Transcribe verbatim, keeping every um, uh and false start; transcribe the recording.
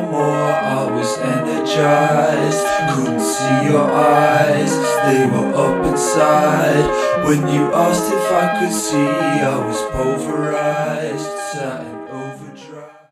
no more, I was energized. Couldn't see your eyes, they were up inside. When you asked if I could see, I was pulverized, sat in overdrive.